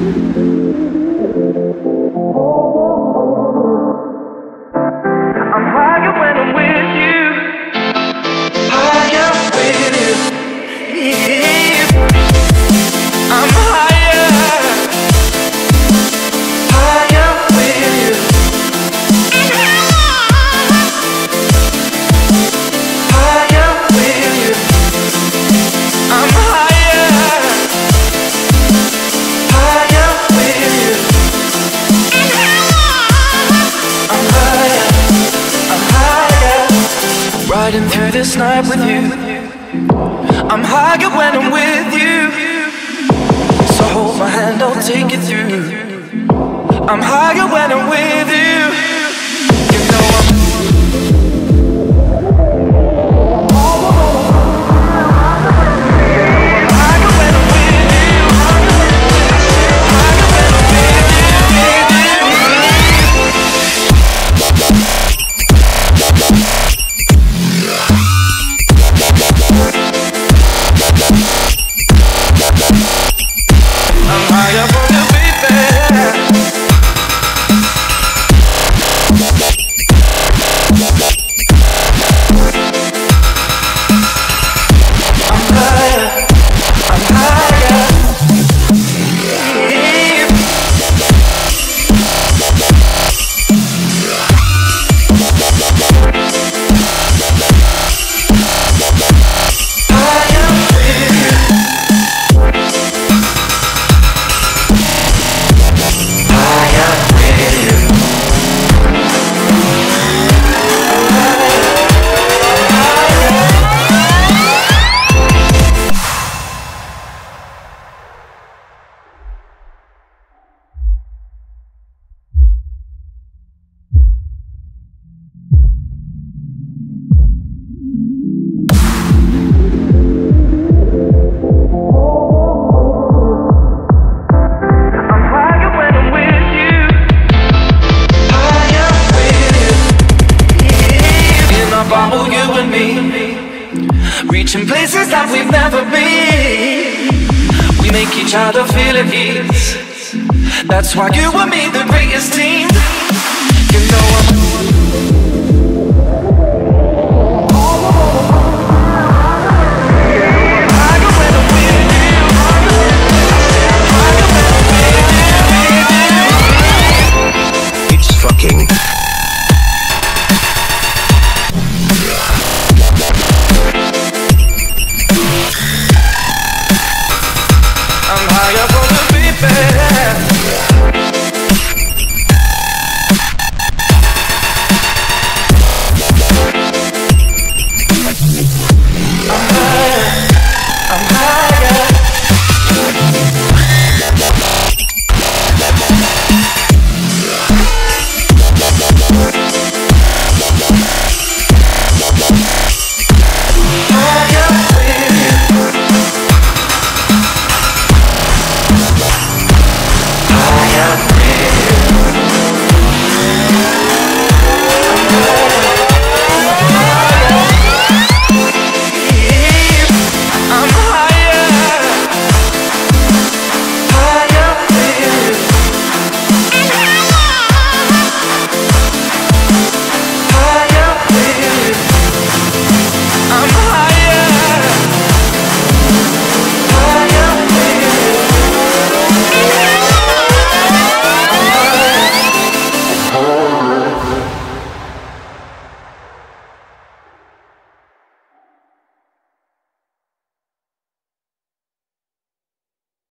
Riding through this night with you, I'm higher when I'm with you. So hold my hand, I'll take you through. I'm higher when I'm with you. You know reaching places that we've never been. We make each other feel at ease. That's why you and me, the greatest team. You know fucking I'm higher for the beat, baby.